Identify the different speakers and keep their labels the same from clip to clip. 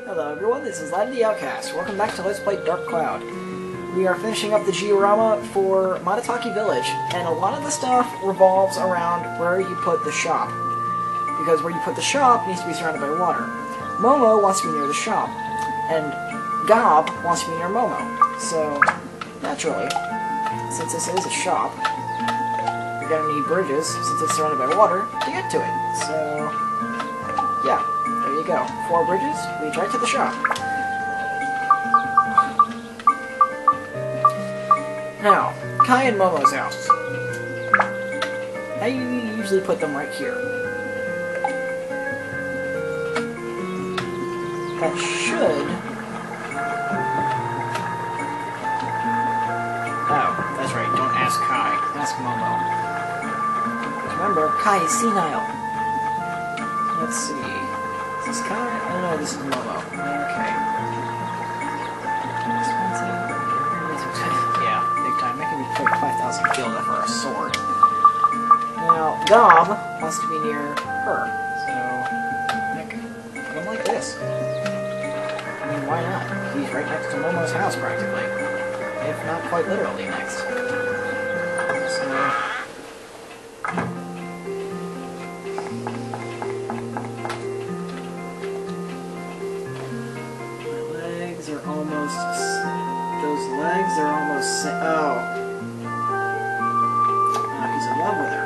Speaker 1: Hello everyone, this is Lad the Outcast. Welcome back to Let's Play Dark Cloud. We are finishing up the diorama for Matataki Village, and a lot of the stuff revolves around where you put the shop. Because where you put the shop needs to be surrounded by water. Momo wants to be near the shop, and Gob wants to be near Momo. So, naturally, since this is a shop, you're gonna need bridges, since it's surrounded by water, to get to it. So, yeah. There you go. 4 bridges lead right to the shop. Now, Kai and Momo's house. I usually put them right here. That should... Oh, that's right. Don't ask Kai. Ask Momo. Remember, Kai is senile. Let's see. Is this Kai? Oh no, this is Momo. Okay. Expensive. Yeah, big time. Making me pay 5,000 gilda for a sword. Now, Gob wants to be near her. So, Nick, put him like this. I mean, why not? He's right next to Momo's house, practically. If not quite literally next. So... Those legs are almost... Oh. Oh, he's in love with her.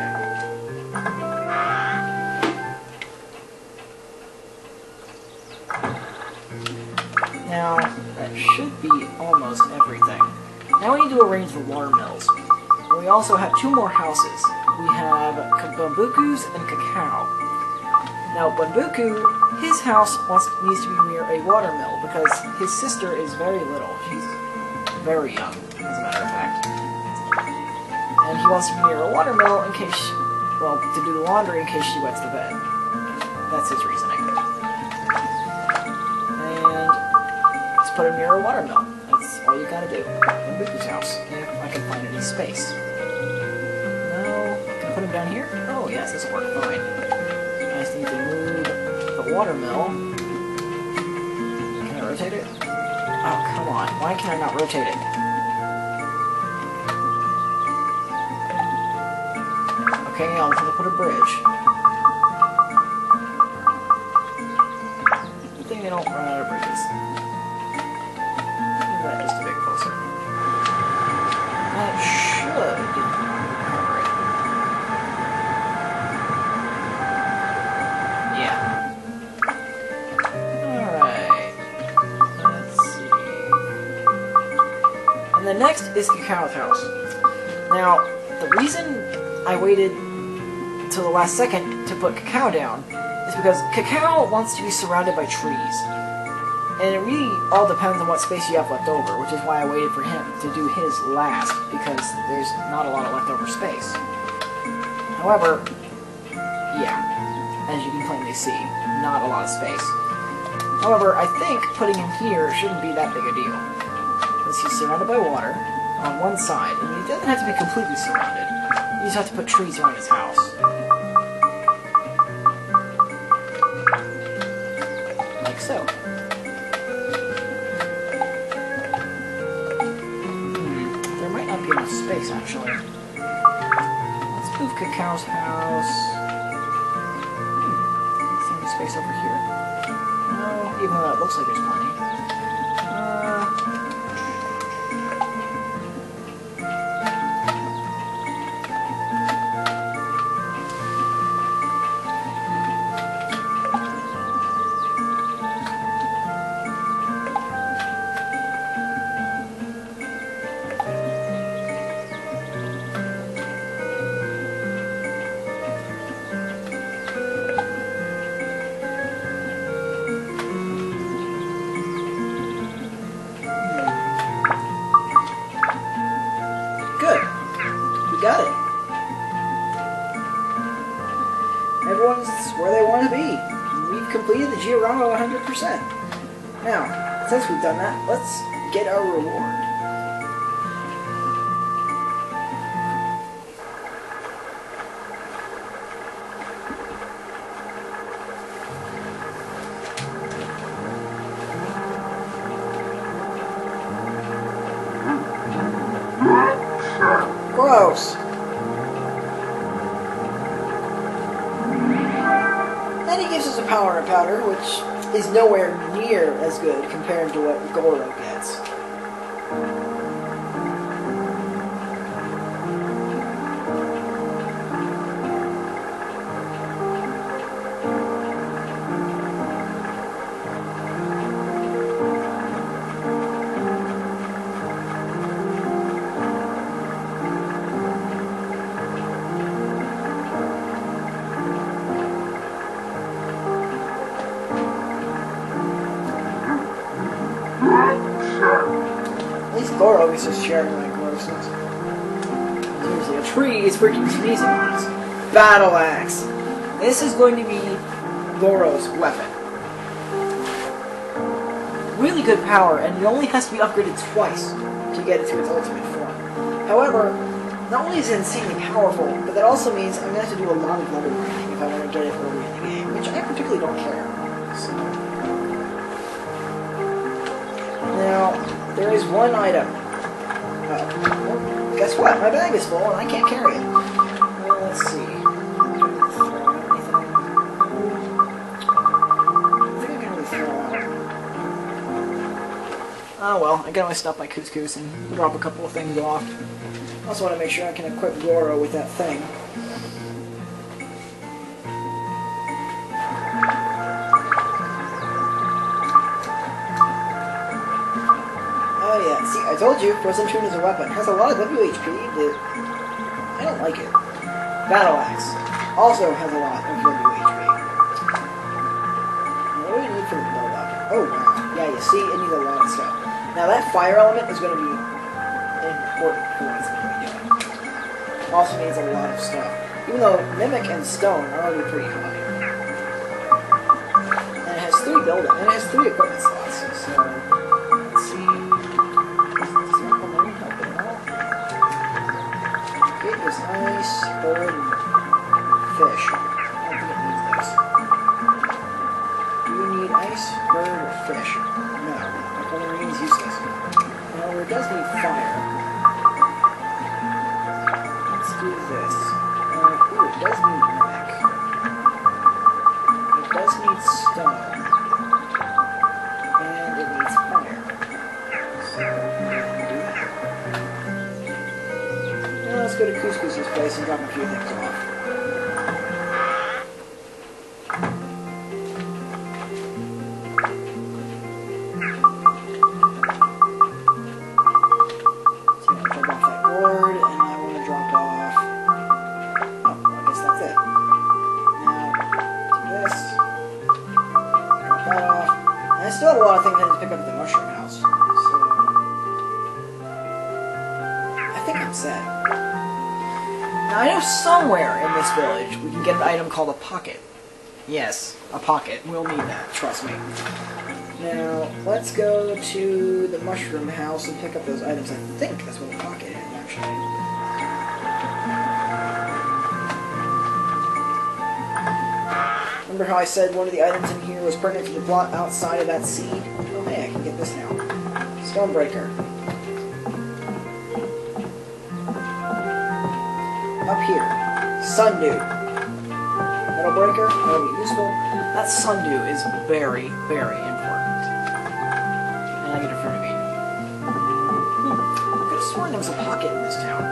Speaker 1: Okay. Now, that should be almost everything. Now we need to arrange the watermills. And we also have 2 more houses. We have Bambuku's and Cacao. Now, Bambuku, his house needs to be near a watermill because his sister is very little. She's very young, as a matter of fact. And he wants to be near a watermill in case, well, to do the laundry in case she wets the bed. That's his reasoning. And let's put him near a watermill. That's all you gotta do. Bambuku's house, if I can find any space. No, can I put him down here? Oh yes, this will work fine. I just need to move the watermill. Can I rotate it? Oh, come on. Why can I not rotate it? Okay, I'll have to put a bridge. Good thing they don't run out of bridges. Move that just a bit closer. That should... And the next is Cacao's house. Now, the reason I waited until the last second to put Cacao down is because Cacao wants to be surrounded by trees. And it really all depends on what space you have left over, which is why I waited for him to do his last, because there's not a lot of leftover space. However, yeah, as you can plainly see, not a lot of space. However, I think putting him here shouldn't be that big a deal. He's surrounded by water on one side, and he doesn't have to be completely surrounded. You just have to put trees around his house. Like so. There might not be enough space, actually. Let's move Cacao's house. Is there any space over here? No, even though it looks like there's plenty. Got it. Everyone's where they want to be. We've completed the diorama 100%. Now, since we've done that, let's get our reward. house. And he gives us a power powder, which is nowhere near as good compared to what Goro gets. At least Goro is just sharing my grossness. Seriously, a tree is freaking sneezing on us. Battle Axe. This is going to be Goro's weapon. Really good power, and it only has to be upgraded twice to get it to its ultimate form. However, not only is it insanely powerful, but that also means I'm going to have to do a lot of level grinding if I want to get it early in the game, which I particularly don't care. So. Now, there is one item. Well, guess what? My bag is full and I can't carry it. Well, let's see. I think I can really throw out. Oh well, I can always stop by Couscous and drop a couple of things off. I also want to make sure I can equip Goro with that thing. Oh yeah, see, I told you, Frozen Tune is a weapon. It has a lot of WHP, but I don't like it. Battle Axe also has a lot of WHP. What do we need for the build-up? Oh wow, yeah, you see, it needs a lot of stuff. Now that fire element is going to be important for what's going to be doing. It also needs a lot of stuff. Even though Mimic and Stone are already pretty high. And it has 3 build-up, and it has 3 equipment slots, so let's see. It is ice, bird, and fish. I don't think it needs those. Do you need ice, bird, or fish? No. Aquamarine is useless. However, it does need fire. Let's do this. Ooh, it does need mimic. It does need stone. And it needs fire. So, do that. Now let's go to Couscous's place and drop a few things off. I still have a lot of things I need to pick up at the mushroom house, so I think I'm set. Now I know somewhere in this village we can get an item called a pocket. Yes, a pocket. We'll need that, trust me. Now, let's go to the mushroom house and pick up those items. I think that's what a pocket is, actually. Remember how I said one of the items in here was pertinent to the plot outside of that seed? Oh hey, I can get this now. Stonebreaker. Up here. Sundew. Metalbreaker, that'll be useful. That Sundew is very, very important. And I get a fruit of bean. I could have sworn there was a pocket in this town.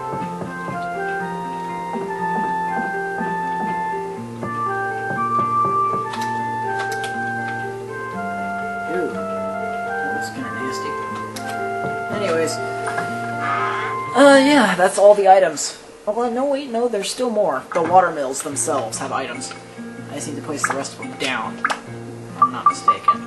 Speaker 1: Anyways, yeah, that's all the items. Oh, well, no, wait, no, there's still more. The watermills themselves have items. I just need to place the rest of them down, if I'm not mistaken.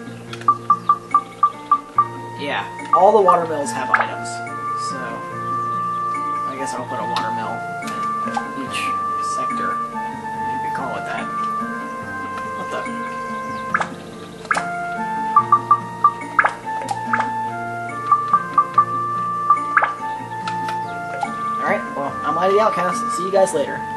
Speaker 1: Yeah, all the watermills have items, so I guess I'll put a watermill in each sector. You could call it that. What the... Alright, well, I'm Mighty Outcast. See you guys later.